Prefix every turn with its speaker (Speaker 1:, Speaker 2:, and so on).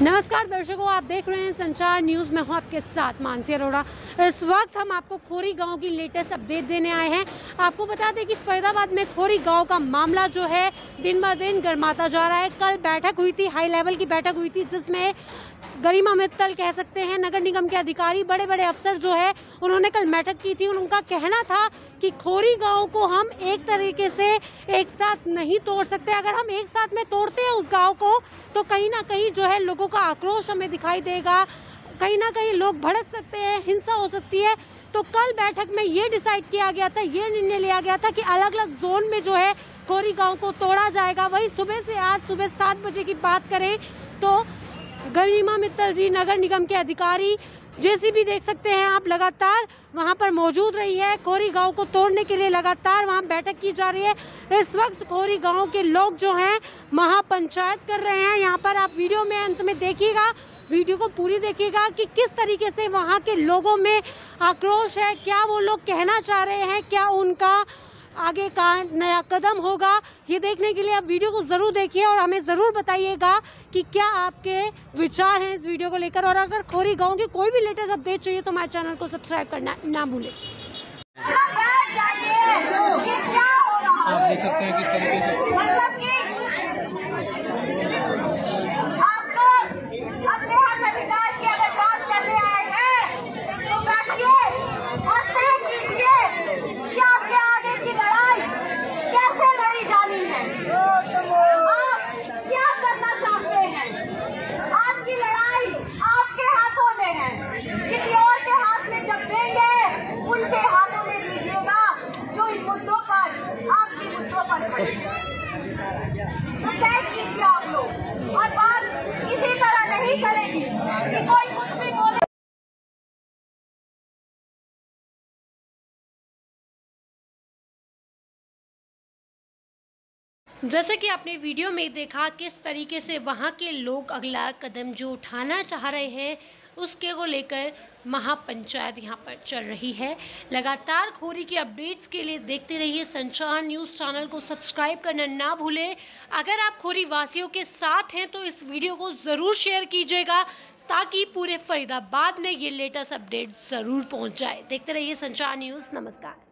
Speaker 1: नमस्कार दर्शकों, आप देख रहे हैं संचार न्यूज़ में हूं आपके साथ मानसी अरोड़ा। इस वक्त हम आपको खोरी गांव की लेटेस्ट अपडेट देने आए हैं। आपको बता दें कि फरीदाबाद में खोरी गांव का मामला जो है दिन ब दिन गर्माता जा रहा है। कल बैठक हुई थी, हाई लेवल की बैठक हुई थी, जिसमें गरिमा मित्तल कह सकते हैं नगर निगम के अधिकारी, बड़े बड़े अफसर जो है उन्होंने कल बैठक की थी। उनका कहना था कि खोरी गांव को हम एक तरीके से एक साथ नहीं तोड़ सकते। अगर हम एक साथ में तोड़ते हैं उस गांव को तो कहीं ना कहीं जो है लोगों का आक्रोश हमें दिखाई देगा, कहीं ना कहीं लोग भड़क सकते हैं, हिंसा हो सकती है। तो कल बैठक में ये डिसाइड किया गया था, ये निर्णय लिया गया था कि अलग अलग जोन में जो है खोरी गांव को तोड़ा जाएगा। वही सुबह से आज सुबह 7 बजे की बात करें तो गरिमा मित्तल जी, नगर निगम के अधिकारी, जेसीबी देख सकते हैं आप, लगातार वहां पर मौजूद रही है। खोरी गांव को तोड़ने के लिए लगातार वहां बैठक की जा रही है। इस वक्त खोरी गांव के लोग जो हैं महापंचायत कर रहे हैं। यहां पर आप वीडियो में अंत में देखिएगा, वीडियो को पूरी देखिएगा कि किस तरीके से वहां के लोगों में आक्रोश है, क्या वो लोग कहना चाह रहे हैं, क्या उनका आगे का नया कदम होगा। ये देखने के लिए आप वीडियो को ज़रूर देखिए और हमें ज़रूर बताइएगा कि क्या आपके विचार हैं इस वीडियो को लेकर। और अगर खोरी गांव की कोई भी लेटेस्ट अपडेट चाहिए तो हमारे चैनल को सब्सक्राइब करना ना भूलें।
Speaker 2: आप देख सकते हैं किस तरीके से
Speaker 3: आप लोग, और बात इसी तरह नहीं चलेगी कि कोई कुछ भी बोले।
Speaker 1: जैसे कि आपने वीडियो में देखा किस तरीके से वहां के लोग अगला कदम जो उठाना चाह रहे हैं उसके को लेकर महापंचायत यहां पर चल रही है। लगातार खोरी की अपडेट्स के लिए देखते रहिए संचार न्यूज़ चैनल को सब्सक्राइब करना ना भूलें। अगर आप खोरी वासियों के साथ हैं तो इस वीडियो को ज़रूर शेयर कीजिएगा ताकि पूरे फरीदाबाद में ये लेटेस्ट अपडेट ज़रूर पहुंच जाए। देखते रहिए संचार न्यूज़। नमस्कार।